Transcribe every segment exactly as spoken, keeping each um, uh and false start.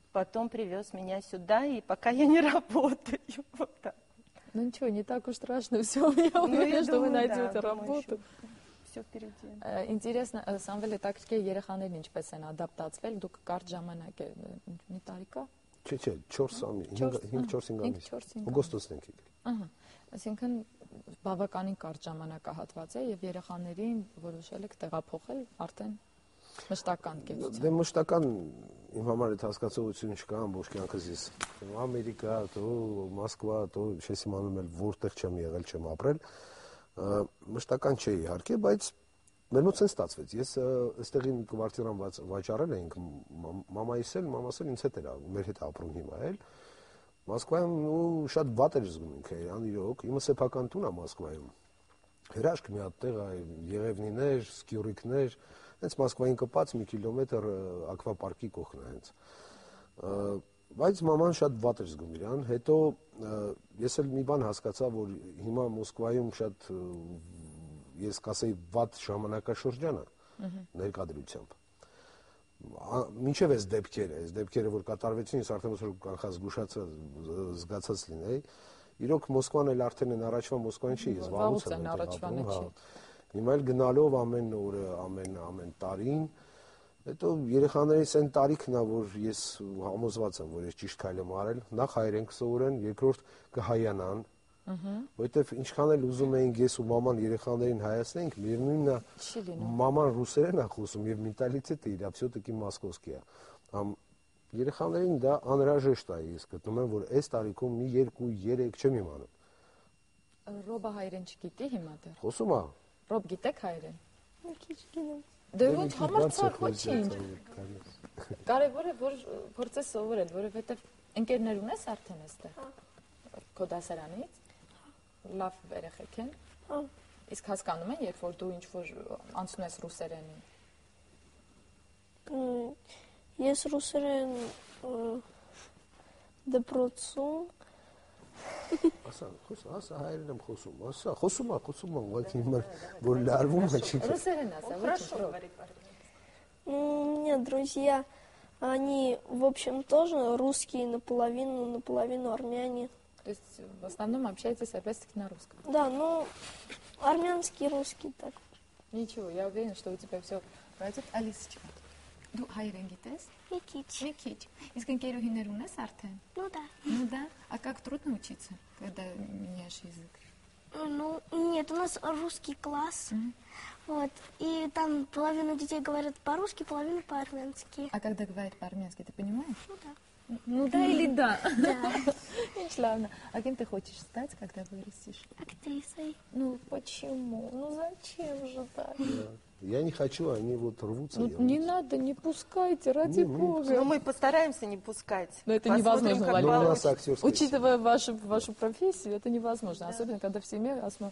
потом привез меня сюда, и пока я не работаю. Вот так. Ну ничего, не так уж страшно все. Я уверена, что вы найдете работу. Все впереди. Интересно, Սամվել, հետաքրքիր է երեխաներն ինչպես են ադապտացվել, դուք կարճ ժամանակ է, մի տարի կա։ Չէ, չէ, չորս ամիս, հինգ չորս ամիս։ Օգոստոսն ենք եկել։ Ահա, այսինքն բավականին կարճ ժամանակահատված է եւ երեխաներին որոշել եք տեղափոխել արդեն մշտական կերպով։ Դե մշտական իմ համար այդ հասկացողություն չկա ամբողջ կյանքս ես Ամերիկա, թո Մոսկվա, թո չես իմանում էլ որտեղ չեմ եղել, չեմ ապրել։ Մշտական չէ իհարկե, բայց մեր մոտ ցենց ստացվեց։ Ես այստեղի մի կվարտիրան վաճառել էինք, մամայիս էլ, մամաս էլ ինձ հետ էր, մեր հետ ապրում հիմա էլ։ Մոսկվայում ու շատ վատ էր զգում ինքը, անիրոք, իմը սեփական տուն է Մոսկվայում։ Հրաշք մի հատ տեղ է, եղևնիներ, սկյուրիկներ, հենց Մոսկվային կպած մի կիլոմետր ակվապարկի կողքն է հենց։ Բայց մաման շատ վատ էր զգում իրան, հետո ես էլ մի բան հասկացա, որ հիմա Մոսկվայում շատ ես կասեի վատ ժամանակաշրջան է ներկայությամբ։ Մինչև այս դեպքերը, այս դեպքերը որ կատարվեցին, ես արդեն ոնց որ կանխած զգուշացած զգացած լինեի։ Իրոք Մոսկվան էլ արդեն են առաջվա Մոսկվան չի, ես վաղուց եմ առաջվան չի։ Հիմա էլ գնալով ամեն օրը, ամեն ամեն տարին, հետո երեխաներից այն տարիքն է, որ ես համոզված եմ, որ ես ճիշտ քայլ եմ արել, նախ հայերեն կսովորեն, երկրորդ կհայանան, որովհետև ինչքան էլ ուզում էինք ես ու մաման երեխաներին հայացնենք, միևնույնն է մաման ռուսերեն է խոսում եւ մենտալիտետը իր всё-таки մոսկովսկի է։ Երեխաներին դա անհրաժեշտ է, ես գտնում եմ, որ այս տարիքում մի երկու երեք չեմ իմանում։ Ռոբը հայերեն չգիտի հիմա դեռ։ Խոսում է։ Ռոբ գիտեք հայերեն։ Մի քիչ գիտեմ։ Դե ո՞նց համարձակ ոչինչ։ Կարևորը որ փորձես սովորել, որովհետև ընկերներ ունես արդեն այստեղ։ Քո դասարանից։ Լավ երեխեք են։ Հա։ Իսկ հասկանում են, երբ որ դու ինչ որ անցնում ես ռուսերենին։ Ես ռուսերեն դպրոցում Ասա, խոսա, ասա հայերեն եմ խոսում, ասա, խոսում է, խոսում է, ուղղակի հիմա որ լարվում է չի։ Ռուսերեն ասա, Хорошо, говори по-русски. У меня друзья, они, в общем, тоже русские наполовину, наполовину армяне. То есть в основном общаетесь опять-таки на русском? Да, ну, армянский, русский так. Ничего, я уверена, что у тебя все пройдет. Алисочка, դու հայերեն գիտես? Մի քիչ։ Մի քիչ։ Իսկ ընկերուհիներ ունես արդեն? Ну да. Ну да. А как трудно учиться, когда меняешь язык? Ну, нет, у нас русский класс. Mm-hmm. Вот. И там половина детей говорят по-русски, половина по-армянски. А когда говорят по-армянски, ты понимаешь? Ну да. Ну да или да? Да. Славно. А кем ты хочешь стать, когда вырастешь? Актрисой. Ну почему? Ну зачем же так? Я не хочу, они вот рвутся. Ну, не надо, не пускайте, ради бога. Ну, мы постараемся не пускать. Но это невозможно, Валерия. Учитывая вашу, вашу профессию, это невозможно. Да. Особенно, когда в семье осмо...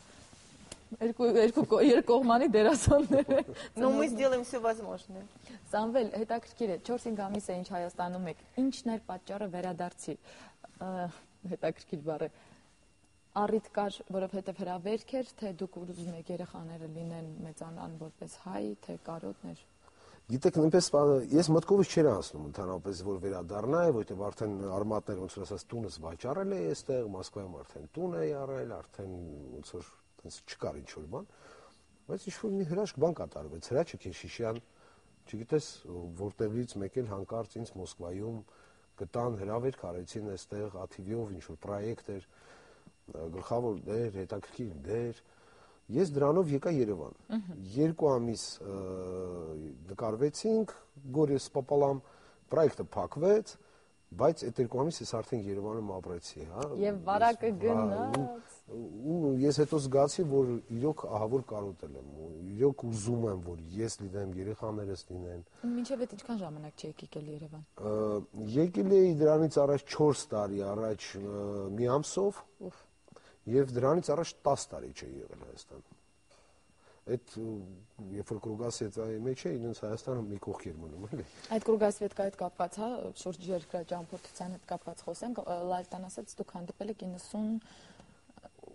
Но мы сделаем все возможное. Սամվել, հետաքրքիր է, չորս-հինգ ամիս է ինչ Հայաստանում եք, ինչն էր պատճառը վերադարձի, հետաքրքիր բառ է, առիթ կար, որովհետև հրավերք էր, թե դուք ուզում եք երեխաները լինեն մեծանան որպես հայ, թե կարոտներ։ Գիտեք, նույնպես ես մտքովս չէր անցնում ընդհանրապես, որ վերադառնայի, որովհետև արդեն արմատներ ոնց որ ասած տունս վաճառել է այստեղ, Մոսկվայում արդեն տուն է եղել, արդեն ոնց որ տենց չկար ինչ որ բան, բայց ինչ որ մի հրաշք բան կատարվեց, Հրաչը Քեշիշյան, չգիտես որտեղից մեկ էլ հանկարծ ինձ Մոսկվայում գտան հրավերք արեցին այստեղ աթիվիով ինչ որ պրոյեկտ էր, գլխավոր դեր, հետաքրքիր դեր։ Ես դրանով եկա Երևան։ Երկու ամիս նկարվեցինք, գորես պապալամ, պրոյեկտը փակվեց, բայց այդ երկու ամիս ես արդեն Երևանում ապրեցի, հա։ Եվ վարակը գնաց։ Ու ես հետո զգացի, որ իրոք ահավոր կարոտել եմ, իրոք ուզում եմ, որ ես լինեմ, երեխաներս լինեն։ Մինչև այդ ինչքան ժամանակ չեք եկել Երևան։ Եկել էի դրանից առաջ չորս տարի առաջ մի ամսով։ Եվ դրանից առաջ տասը տարի չի եղել Հայաստանում։ Այդ երբ որ կրուգասվետայի մեջ է, ինձ Հայաստանը մի կողք էր մնում, էլի։ Այդ կրուգասվետկայի հետ կապված, հա, շուրջ երկրաճամփորդության հետ կապված խոսենք, Լալտան ասաց, դուք հանդիպել եք իննսուն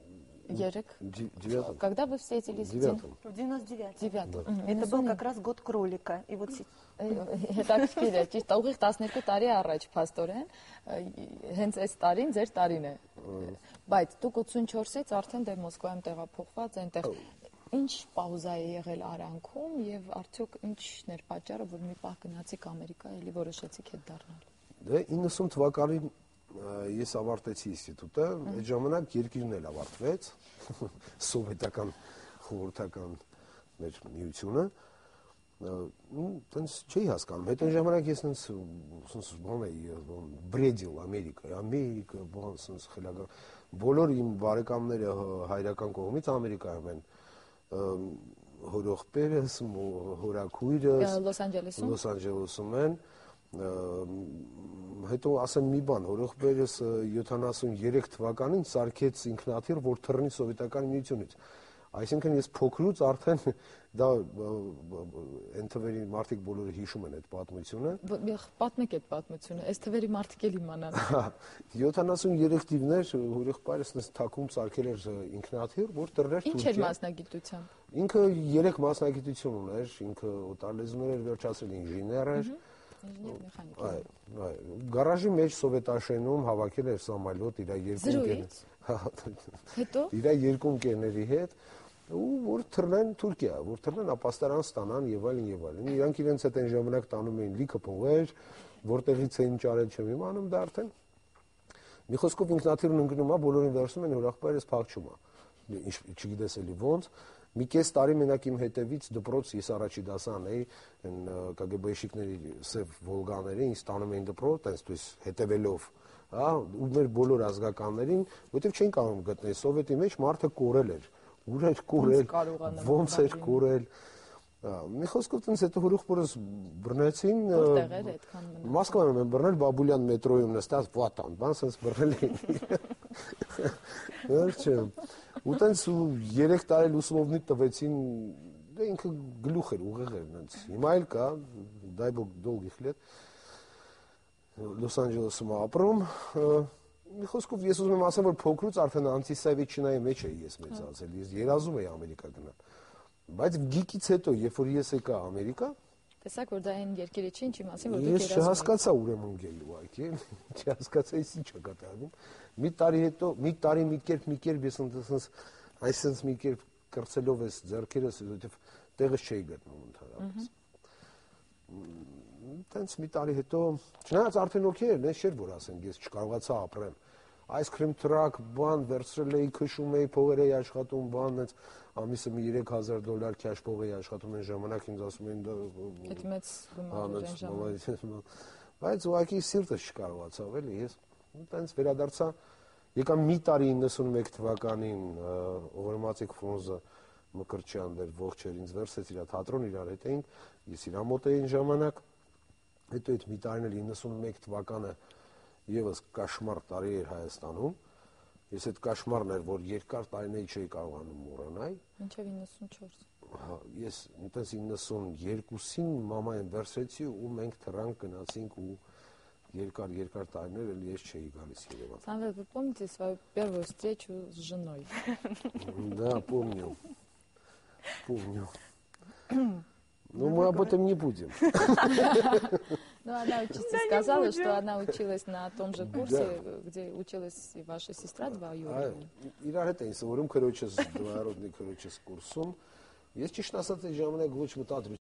Երեք. Ди- девятом. Когда вы встретились? Девятом. В девяносто девятом. Девятом. Это был как раз год кролика. И вот се- Հետաքրքիր է, ճիշտ ուղիղ տասներկու տարի առաջ փաստորեն, հենց այս տարին ձեր տարին է։ Բայց դուք ութսունչորսից արդեն դե Մոսկվայում տեղափոխված այնտեղ ինչ պաուզա է եղել արանքում եւ արդյոք ինչն էր պատճառը, որ մի պահ գնացիք Ամերիկա, էլի որոշեցիք հետ դառնալ։ Դե իննսուն թվականին ես ավարտեցի ինստիտուտը, այդ ժամանակ երկիրն էլ ավարտվեց, սովետական խորհրդական մեր միությունը, ու տենց չի հասկանում։ Այդ ժամանակ ես տենց սենց բան էի, բրեդիլ Ամերիկա, Ամերիկա, բան սենց խելագար։ Բոլոր իմ բարեկամները հայրական կողմից Ամերիկայում են, հորողպերս, հորաքույրս Լոս Անջելեսում։ Լոս Անջելեսում են, հետո ասեմ մի բան, հորողպերս յոթանասուներեք թվականին սարքեց ինքնաթիռ, որ թռնի սովետական միությունից։ Այսինքն ես փոքրուց արդեն դա այն թվերի մարդիկ բոլորը հիշում են այդ պատմությունը։ Պատմեք այդ պատմությունը, այս թվերի մարդիկ էլ իմանան։ յոթանասուներեք թիվներ հորեղբայրս նս թակում սարքել էր ինքնաթիռ, որ տռներ Ինչ էր մասնագիտությամբ։ Ինքը երեք մասնագիտություն ուներ, ինքը օտարլեզուներ էր վերջացրել, ինժեներ էր։ Ինժեներ մեխանիկ։ Այո, այո։ Գարաժի մեջ սովետաշենում հավաքել էր սամալյոտ իր երկու ընկերներ։ Հետո իր երկու ընկերների հետ ու որ թռնեն Թուրքիա, որ թռնեն ապաստարան ստանան եւ այլն եւ այլն։ Իրանք իրենց հետ այն ժամանակ տանում էին լիքը փողեր, որտեղից էին ճարել չեմ իմանում դա արդեն։ Մի խոսքով ինքնաթիռն ընկնում է, բոլորին վերցնում են հորախբայրս փախչում է։ Ինչ չգիտես էլի ոնց։ Մի կես տարի մենակ իմ հետևից դպրոց ես առաջի դասան էի, այն Կ Գ Բ-շիկների սև Վոլգաների ինձ տանում էին դպրոց, այնպես դույս հետևելով, հա, ու մեր բոլոր ազգականներին, որտեվ չէին կարող գտնել սովետի մեջ մարդը կորել էր, ուր էր կորել, ոնց էր կորել։ Մի խոսքով տենց հետո հորուխբորս բռնեցին, որտեղ էր այդքան մնաց։ Մոսկվայում են բռնել Բաբուլյան մետրոյում նստած վատան, բան sense բռնել էին։ Վերջը ու տենց երեք տարի ուսլովնի տվեցին, դե ինքը գլուխ էր, ուղեղ էր նենց։ Հիմա էլ կա, дай бог долгих лет Լոս Անջելեսում ապրում։ Մի խոսքով ես ուզում եմ ասեմ, որ փոքրուց արդեն անտիսովետչինայի մեջ էի ես մեծացել, ես երազում էի Ամերիկա գնալ։ Բայց գիկից հետո, երբ որ ես եկա Ամերիկա, տեսակ որ դա այն երկիրը չի, ինչի մասին որ դուք ես չհասկացա ուրեմն գել ուղղակի, չհասկացա ես ինչ է կատարվում։ Մի տարի հետո, մի տարի մի կերպ, մի կերպ ես ընդհանրապես այսպես մի կերպ կրծելով ես ձեռքերս, որովհետև տեղս չէի գտնում ընդհանրապես։ Տենց մի տարի հետո, չնայած արդեն օքեյ էր, նես չէր որ ասենք ես չկարողացա ապրեմ։ Այսքրիմ տրակ, բան վերցրել էի, քշում էի, փողեր էի աշխատում, բան այնց ամիսը մի երեք հազար դոլար քաշ փող էի աշխատում այն ժամանակ ինձ ասում էին դա այդ մեծ գումար էր այն ժամանակ։ Բայց ուղղակի սիրտս չկարողացավ էլի ես այնց վերադարձա եկա մի տարի իննսունմեկ թվականին Օղրմածիկ Ֆրունզը Մկրտչյան դեր ողջ էր ինձ վերցրեց իր թատրոն իրար հետ էինք ես իր մոտ էի ժամանակ հետո այդ մի տարին էլ իննսունմեկ թվականը եւս կաշմար տարի էր Հայաստանում ես այդ կաշմարն էր որ երկար տարիներ չէի կարողանում մոռանալ մինչև իննսունչորս հա ես այնպես իննսունյոթին մամային վերցրեցի ու մենք թռանք գնացինք ու երկար երկար տարիներ էլ ես չէի галիս Երևան Самвел, вы помните свою первую встречу с женой? Да, помню. Помню. Но мы об этом не будем. Ну, она учится, сказала, что она училась на том же курсе, где училась и ваша сестра двоюродная. Իրար հետ էին սովորում քրոջս, դվարոդնի քրոջս կուրսում։ Ես ճիշտ ասած այդ ժամանակ ոչ մտադրություն